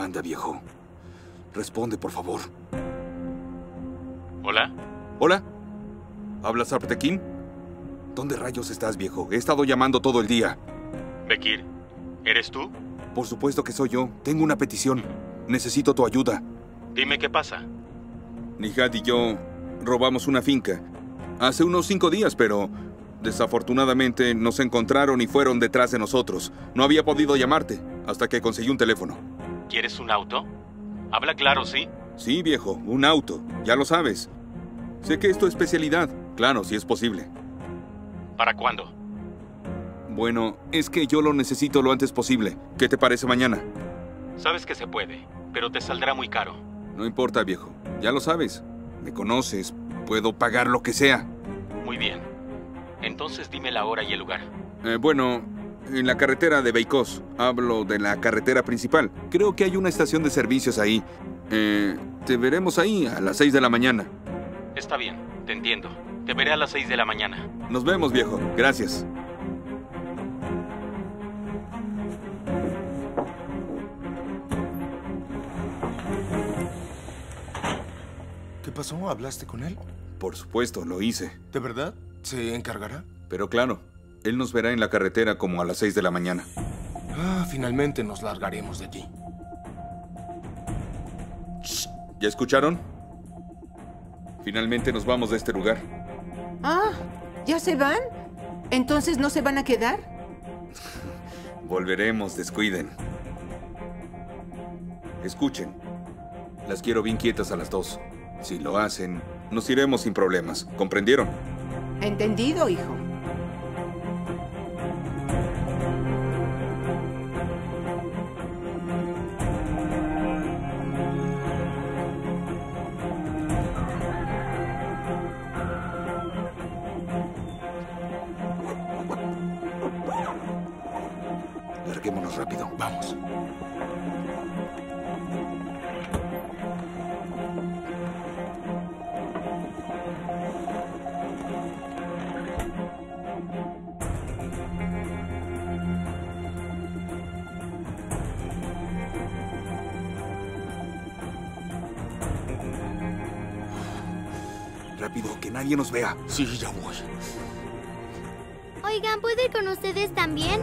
Anda, viejo. Responde, por favor. ¿Hola? ¿Hola? ¿Hablas Zaptekin? ¿Dónde rayos estás, viejo? He estado llamando todo el día. Bekir, ¿eres tú? Por supuesto que soy yo. Tengo una petición. Necesito tu ayuda. Dime qué pasa. Nihat y yo robamos una finca. Hace unos 5 días, pero desafortunadamente nos encontraron y fueron detrás de nosotros. No había podido llamarte hasta que conseguí un teléfono. ¿Quieres un auto? Habla claro, ¿sí? Sí, viejo, un auto. Ya lo sabes. Sé que es tu especialidad. Claro, si es posible. ¿Para cuándo? Bueno, es que yo lo necesito lo antes posible. ¿Qué te parece mañana? Sabes que se puede, pero te saldrá muy caro. No importa, viejo. Ya lo sabes. Me conoces. Puedo pagar lo que sea. Muy bien. Entonces dime la hora y el lugar. Bueno, en la carretera de Beikos. Hablo de la carretera principal. Creo que hay una estación de servicios ahí. Te veremos ahí a las 6 de la mañana. Está bien, te entiendo. Te veré a las 6 de la mañana. Nos vemos, viejo. Gracias. ¿Qué pasó? ¿Hablaste con él? Por supuesto, lo hice. ¿De verdad? ¿Se encargará? Pero claro, él nos verá en la carretera como a las 6 de la mañana. Ah, finalmente nos largaremos de aquí. ¿Ya escucharon? Finalmente nos vamos de este lugar. Ah, ¿ya se van? ¿Entonces no se van a quedar? Volveremos, descuiden. Escuchen. Las quiero bien quietas a las 2. Si lo hacen, nos iremos sin problemas. ¿Comprendieron? Entendido, hijo. Larguémonos rápido. Vamos. Rápido, que nadie nos vea. Sí, ya voy. Oigan, ¿puedo ir con ustedes también?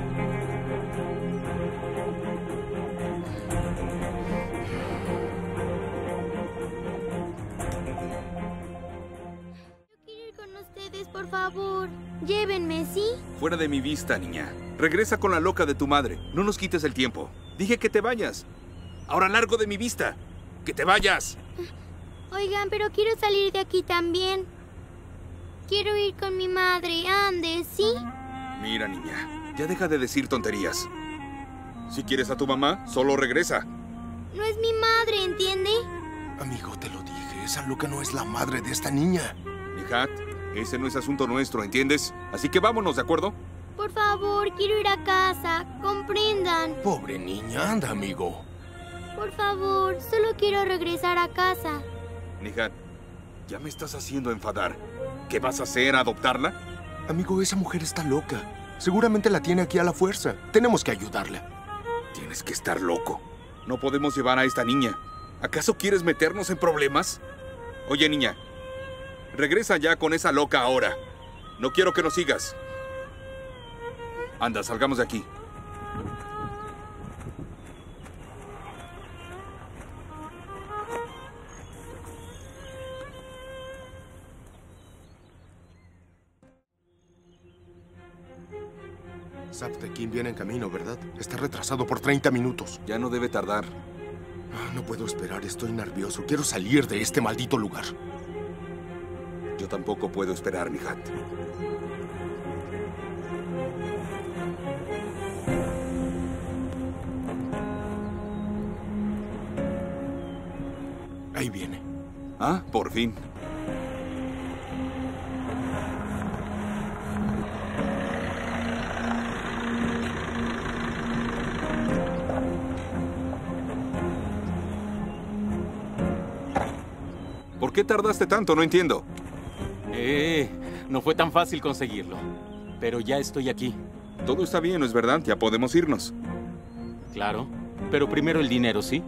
Yo quiero ir con ustedes, por favor. Llévenme, ¿sí? Fuera de mi vista, niña. Regresa con la loca de tu madre. No nos quites el tiempo. Dije que te vayas. Ahora largo de mi vista. ¡Que te vayas! Oigan, pero quiero salir de aquí también. Quiero ir con mi madre. Ande, ¿sí? Mira, niña, ya deja de decir tonterías. Si quieres a tu mamá, solo regresa. No es mi madre, ¿entiende? Amigo, te lo dije. Esa loca no es la madre de esta niña. Nihat, ese no es asunto nuestro, ¿entiendes? Así que vámonos, ¿de acuerdo? Por favor, quiero ir a casa. Comprendan. Pobre niña, anda, amigo. Por favor, solo quiero regresar a casa. Nihat, ya me estás haciendo enfadar. ¿Qué vas a hacer? ¿Adoptarla? Amigo, esa mujer está loca. Seguramente la tiene aquí a la fuerza. Tenemos que ayudarla. Tienes que estar loco. No podemos llevar a esta niña. ¿Acaso quieres meternos en problemas? Oye, niña, regresa ya con esa loca ahora. No quiero que nos sigas. Anda, salgamos de aquí. Zaptekin viene en camino, ¿verdad? Está retrasado por 30 minutos. Ya no debe tardar. No puedo esperar, estoy nervioso. Quiero salir de este maldito lugar. Yo tampoco puedo esperar, Nihat. Ahí viene. Ah, por fin. ¿Por qué tardaste tanto? No entiendo. No fue tan fácil conseguirlo. Pero ya estoy aquí. Todo está bien, ¿no es verdad? Ya podemos irnos. Claro. Pero primero el dinero, ¿sí?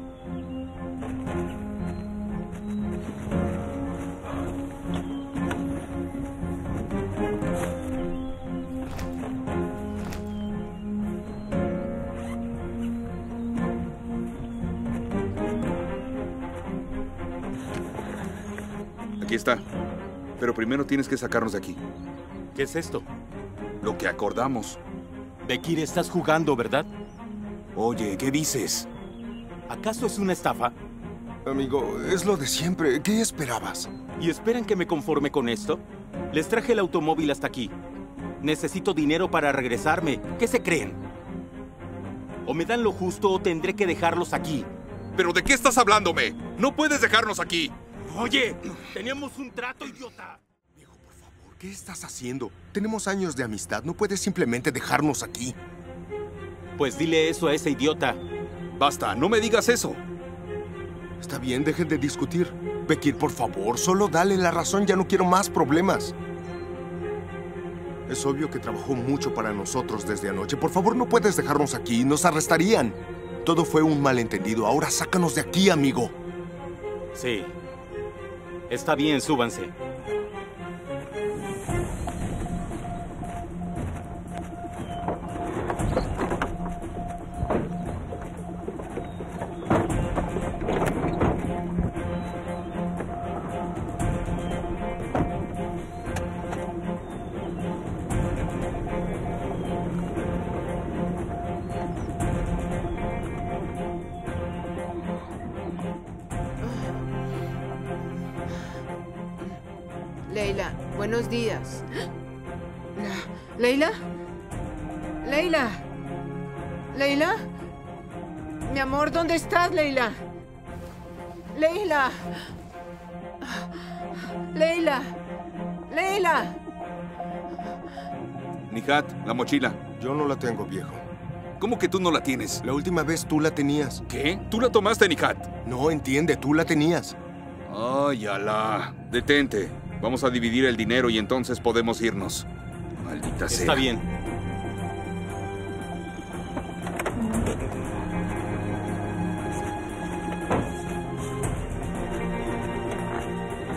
Aquí está. Pero primero tienes que sacarnos de aquí. ¿Qué es esto? Lo que acordamos. Bekir, estás jugando, ¿verdad? Oye, ¿qué dices? ¿Acaso es una estafa? Amigo, es lo de siempre. ¿Qué esperabas? ¿Y esperan que me conforme con esto? Les traje el automóvil hasta aquí. Necesito dinero para regresarme. ¿Qué se creen? O me dan lo justo o tendré que dejarlos aquí. ¿Pero de qué estás hablándome? ¡No puedes dejarnos aquí! Oye, teníamos un trato, idiota. Viejo, por favor, ¿qué estás haciendo? Tenemos años de amistad. No puedes simplemente dejarnos aquí. Pues dile eso a ese idiota. Basta, no me digas eso. Está bien, dejen de discutir. Bekir, por favor, solo dale la razón. Ya no quiero más problemas. Es obvio que trabajó mucho para nosotros desde anoche. Por favor, no puedes dejarnos aquí. Nos arrestarían. Todo fue un malentendido. Ahora sácanos de aquí, amigo. Sí. Está bien, súbanse. Leila, buenos días. ¿Leila? ¿Leila? ¿Leila? Mi amor, ¿dónde estás, Leila? ¡Leila! ¡Leila! ¡Leila! Nihat, la mochila. Yo no la tengo, viejo. ¿Cómo que tú no la tienes? La última vez tú la tenías. ¿Qué? ¿Tú la tomaste, Nihat? No, entiende, tú la tenías. Ay, Alá. Detente. Vamos a dividir el dinero y entonces podemos irnos. Maldita sea. Está bien.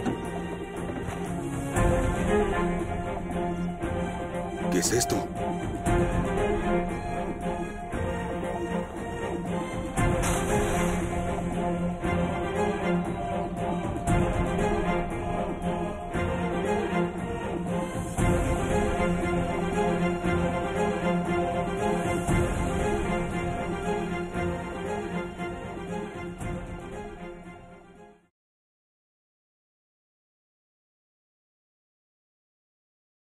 ¿Qué es esto?